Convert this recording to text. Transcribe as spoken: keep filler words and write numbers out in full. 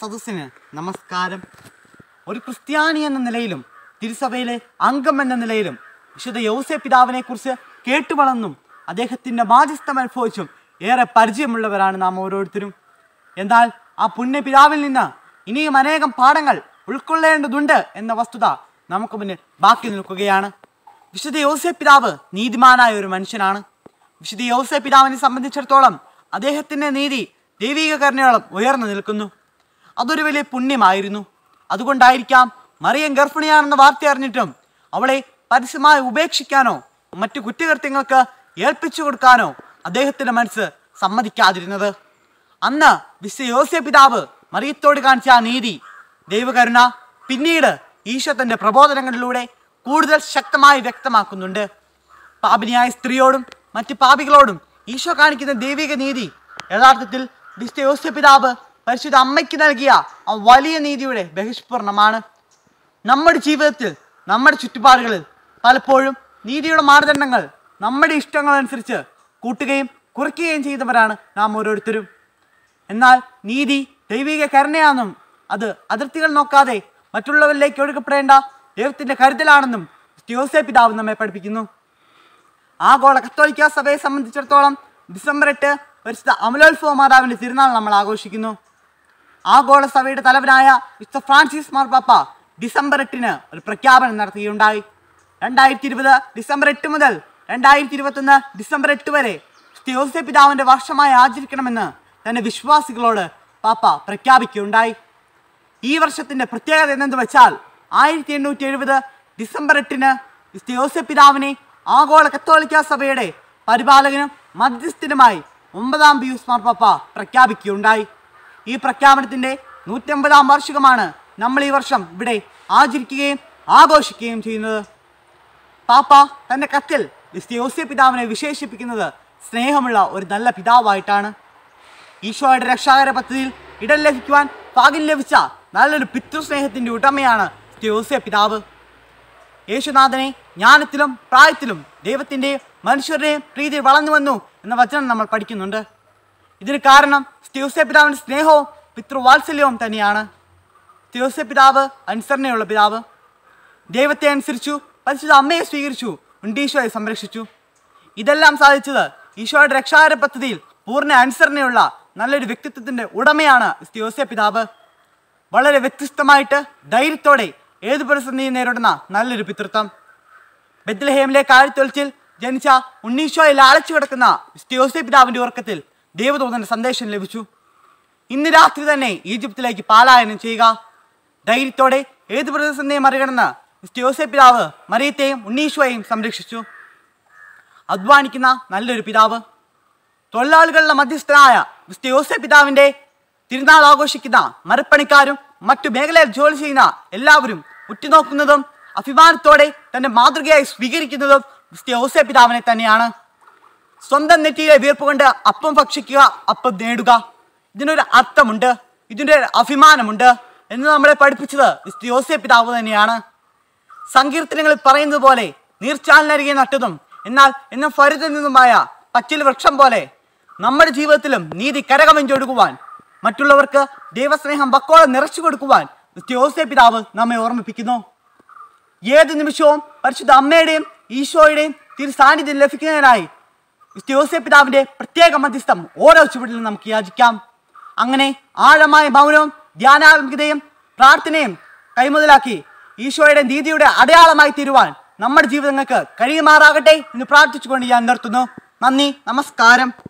സദസ്സിന് നമസ്കാരം. ഒരു ക്രിസ്ത്യാനി എന്ന നിലയിലും തിരുസഭയിലെ അംഗം എന്ന നിലയിലും വിശുദ്ധ യൗസേപ്പ് പിതാവിനെ കുറിച്ച് കേട്ടുവളർന്നും അദ്ദേഹത്തിൻ്റെ മാധ്യസ്ഥം അനുഭവിച്ചും ഏറെ പരിചയമുള്ളവരാണ് നാം ഓരോരുത്തരും. എന്നാൽ ആ പുണ്യ പിതാവിൽ നിന്ന് ഇനിയും അനേകം പാഠങ്ങൾ ഉൾക്കൊള്ളേണ്ടതുണ്ട് എന്ന വസ്തുത നമുക്ക് മുന്നിൽ ബാക്കി നിൽക്കുകയാണ്. വിശുദ്ധ യൗസേപ്പ് പിതാവ് നീതിമാനായ ഒരു മനുഷ്യനാണ്. വിശുദ്ധ യൗസേപ്പ് പിതാവിനെ സംബന്ധിച്ചിടത്തോളം അദ്ദേഹത്തിൻ്റെ നീതി ദൈവിക കരുണയോളം ഉയർന്നു നിൽക്കുന്നു. അതൊരു വലിയ പുണ്യമായിരുന്നു. അതുകൊണ്ടായിരിക്കാം മറിയം ഗർഭിണിയാണെന്ന വാർത്ത അറിഞ്ഞിട്ടും അവളെ പരസ്യമായി ഉപേക്ഷിക്കാനോ മറ്റു കുറ്റകൃത്യങ്ങൾക്ക് ഏൽപ്പിച്ചു കൊടുക്കാനോ അദ്ദേഹത്തിൻ്റെ മനസ്സ് സമ്മതിക്കാതിരുന്നത്. അന്ന് വിശുദ്ധ യൗസേപ്പ് പിതാവ് മറിയത്തോട് കാണിച്ച ആ നീതി ദൈവകരുണ പിന്നീട് ഈശോ തൻ്റെ പ്രബോധനങ്ങളിലൂടെ കൂടുതൽ ശക്തമായി വ്യക്തമാക്കുന്നുണ്ട്. പാപിനിയായ സ്ത്രീയോടും മറ്റ് പാപികളോടും ഈശോ കാണിക്കുന്ന ദൈവിക നീതി യഥാർത്ഥത്തിൽ വിശുദ്ധ യൗസേപ്പ് പിതാവ് പരിശുദ്ധ അമ്മയ്ക്ക് നൽകിയ ആ വലിയ നീതിയുടെ ബഹിഷ്കരണമാണ്. നമ്മുടെ ജീവിതത്തിൽ നമ്മുടെ ചുറ്റുപാടുകളിൽ പലപ്പോഴും നീതിയുടെ മാനദണ്ഡങ്ങൾ നമ്മുടെ ഇഷ്ടങ്ങളനുസരിച്ച് കൂട്ടുകയും കുറയ്ക്കുകയും ചെയ്തവരാണ് നാം ഓരോരുത്തരും. എന്നാൽ നീതി ദൈവിക കരുണയാണെന്നും അത് അതിർത്തികൾ നോക്കാതെ മറ്റുള്ളവരിലേക്ക് ഒഴുകപ്പെടേണ്ട ദൈവത്തിൻ്റെ കരുതലാണെന്നും യൗസേപ്പ് പിതാവ് നമ്മെ പഠിപ്പിക്കുന്നു. ആഗോള കത്തോലിക്ക സഭയെ സംബന്ധിച്ചിടത്തോളം ഡിസംബർ എട്ട് പരിശുദ്ധ അമലോത്സവ മാതാവിൻ്റെ തിരുനാൾ നമ്മൾ ആഘോഷിക്കുന്നു. ആഗോള സഭയുടെ തലവനായ വിശുദ്ധ ഫ്രാൻസിസ് മാർപ്പാപ്പ ഡിസംബർ എട്ടിന് ഒരു പ്രഖ്യാപനം നടത്തുകയുണ്ടായി. രണ്ടായിരത്തി ഇരുപത് ഡിസംബർ എട്ട് മുതൽ രണ്ടായിരത്തി ഇരുപത്തൊന്ന് ഡിസംബർ എട്ട് വരെ വിശുദ്ധ യൗസേപ്പ് പിതാവിൻ്റെ വർഷമായി ആചരിക്കണമെന്ന് തൻ്റെ വിശ്വാസികളോട് പാപ്പ പ്രഖ്യാപിക്കുകയുണ്ടായി. ഈ വർഷത്തിൻ്റെ പ്രത്യേകത എന്നെന്ന് വെച്ചാൽ ആയിരത്തി എണ്ണൂറ്റി എഴുപത് ഡിസംബർ എട്ടിന് വിശുദ്ധ യൗസേപ്പ് പിതാവിനെ ആഗോള കത്തോലിക്ക സഭയുടെ പരിപാലകനും മധ്യസ്ഥനുമായി ഒമ്പതാം പിയൂസ് മാർപ്പാപ്പ പ്രഖ്യാപിക്കുകയുണ്ടായി. ഈ പ്രഖ്യാപനത്തിൻ്റെ നൂറ്റമ്പതാം വാർഷികമാണ് നമ്മൾ ഈ വർഷം ഇവിടെ ആചരിക്കുകയും ആഘോഷിക്കുകയും ചെയ്യുന്നത്. പാപ്പ തൻ്റെ കത്തിൽ വിശുദ്ധ യൗസേപ്പ് പിതാവിനെ വിശേഷിപ്പിക്കുന്നത് സ്നേഹമുള്ള ഒരു നല്ല പിതാവായിട്ടാണ്. ഈശോയുടെ രക്ഷാകര പദ്ധതിയിൽ ഇടം ലഭിക്കുവാൻ ഭാഗ്യം ലഭിച്ച നല്ലൊരു പിതൃസ്നേഹത്തിൻ്റെ ഉടമയാണ് വിശുദ്ധ യൗസേപ്പ് പിതാവ്. യേശുനാഥനെ ജ്ഞാനത്തിലും പ്രായത്തിലും ദൈവത്തിൻ്റെയും മനുഷ്യരുടെയും പ്രീതിയിൽ വളർന്നു വന്നു എന്ന വചനം നമ്മൾ പഠിക്കുന്നുണ്ട്. ഇതിന് കാരണം വിശുദ്ധ യൗസേപ്പ് പിതാവിൻ്റെ സ്നേഹവും പിതൃവാത്സല്യവും തന്നെയാണ്. വിശുദ്ധ യൗസേപ്പ് പിതാവ് അനുസരണയുള്ള പിതാവ്. ദൈവത്തെ അനുസരിച്ചു, പരിശുദ്ധ അമ്മയെ സ്വീകരിച്ചു, ഉണ്ടീശോയെ സംരക്ഷിച്ചു. ഇതെല്ലാം സാധിച്ചത് ഈശോയുടെ രക്ഷാകര പദ്ധതിയിൽ പൂർണ്ണ അനുസരണയുള്ള നല്ലൊരു വ്യക്തിത്വത്തിൻ്റെ ഉടമയാണ് വിശുദ്ധ യൗസേപ്പ് പിതാവ്. വളരെ വ്യത്യസ്തമായിട്ട് ധൈര്യത്തോടെ ഏത് പ്രതിസന്ധിയും നേരിടുന്ന നല്ലൊരു പിതൃത്വം. ബെത്ലഹേമിലെ കാലിത്തൊലിച്ചിൽ ജനിച്ച ഉണ്ണീശോയെ ലാളിച്ചു കിടക്കുന്ന വിശുദ്ധ യൗസേപ്പ് പിതാവിൻ്റെ ഉറക്കത്തിൽ ദൈവദൂതൻ്റെ സന്ദേശം ലഭിച്ചു. ഇന്ന് രാത്രി തന്നെ ഈജിപ്തിലേക്ക് പലായനം ചെയ്യുക. ധൈര്യത്തോടെ ഏത് പ്രതിസന്ധിയും മറികടന്ന് വിശുദ്ധ യൗസേപ്പ് പിതാവ് മറിയത്തെയും ഉണ്ണീശോയെയും സംരക്ഷിച്ചു. അധ്വാനിക്കുന്ന നല്ലൊരു പിതാവ്. തൊഴിലാളികളുടെ മധ്യസ്ഥനായ വിശുദ്ധ യൗസേപ്പ് പിതാവിൻ്റെ തിരുനാൾ ആഘോഷിക്കുന്ന മരപ്പണിക്കാരും മറ്റു മേഖലയിൽ ജോലി ചെയ്യുന്ന എല്ലാവരും ഉറ്റുനോക്കുന്നതും അഭിമാനത്തോടെ തൻ്റെ മാതൃകയായി സ്വീകരിക്കുന്നതും വിശുദ്ധ യൗസേപ്പ് പിതാവിനെ തന്നെയാണ്. സ്വന്തം നെറ്റിയിലെ വീർപ്പ് കൊണ്ട് അപ്പം ഭക്ഷിക്കുക, അപ്പം നേടുക. ഇതിനൊരു അർത്ഥമുണ്ട്, ഇതിൻ്റെ അഭിമാനമുണ്ട് എന്ന് നമ്മളെ പഠിപ്പിച്ചത് വിശുദ്ധ യൗസേപ്പ് പിതാവ് തന്നെയാണ്. സങ്കീർത്തനങ്ങളിൽ പറയുന്നത് പോലെ നീർച്ചാലിനരികെ നട്ടതും എന്നാൽ എന്നും ഫരിതിൽ നിന്നുമായ പച്ചിൽ വൃക്ഷം പോലെ നമ്മുടെ ജീവിതത്തിലും നീതി കരകവിഞ്ഞൊഴുകുവാൻ, മറ്റുള്ളവർക്ക് ദൈവസ്നേഹം വക്കോളം നിറച്ചു കൊടുക്കുവാൻ വിശുദ്ധ യൗസേപ്പ് പിതാവ് നമ്മെ ഓർമ്മിപ്പിക്കുന്നു. ഏത് നിമിഷവും പരിശുദ്ധ അമ്മയുടെയും ഈശോയുടെയും തിരു സാന്നിധ്യം ലഭിക്കുന്നതിനായി വിശുദ്ധ യൗസേപ്പ് പിതാവിൻ്റെ പ്രത്യേക മധ്യസ്ഥം ഓരോ ചുവടിലും നമുക്ക് യാചിക്കാം. അങ്ങനെ ആഴമായ മൗനവും ധ്യാനാത്മികതയും പ്രാർത്ഥനയും കൈമുതലാക്കി ഈശോയുടെ നീതിയുടെ അടയാളമായി തീരുവാൻ നമ്മുടെ ജീവിതങ്ങൾക്ക് കഴിയുമാറാകട്ടെ എന്ന് പ്രാർത്ഥിച്ചുകൊണ്ട് ഞാൻ നിർത്തുന്നു. നന്ദി, നമസ്കാരം.